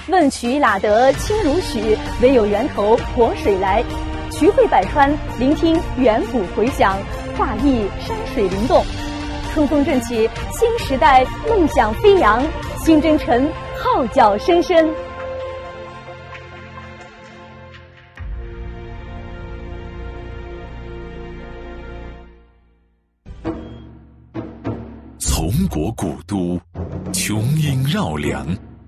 问渠哪得清如许，唯有源头活水来。渠汇百川，聆听远古回响，画意山水灵动。春风振起新时代，梦想飞扬，新征程号角声声。 从国古都，琼英绕梁，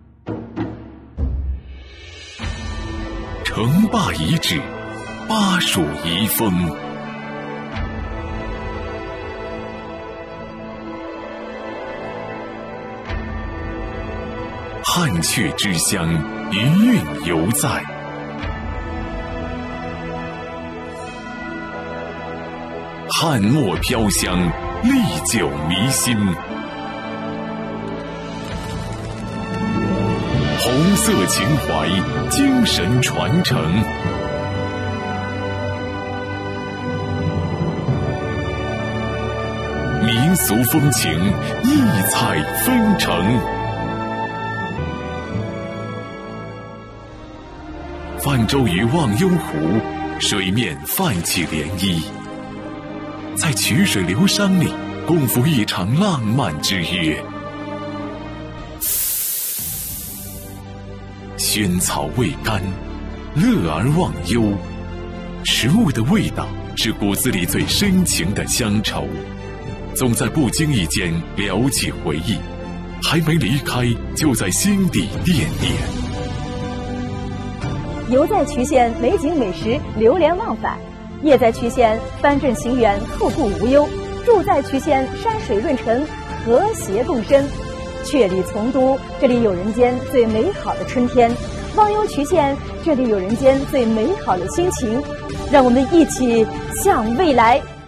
城坝遗址，巴蜀遗风。汉阙之乡，余韵犹在。汉墨飘香，历久弥新。红色情怀，精神传承。民俗风情，异彩纷呈。泛舟于忘忧湖，水面泛起涟漪，在曲水流觞里共赴一场浪漫之约。萱草未干，乐而忘忧。食物的味道是骨子里最深情的乡愁，总在不经意间撩起回忆，还没离开就在心底惦念。 游在渠县，美景美食流连忘返；夜在渠县，帆正行远，后顾无忧；住在渠县，山水润成，和谐共生。阙里从都，这里有人间最美好的春天；忘忧渠县，这里有人间最美好的心情。让我们一起向未来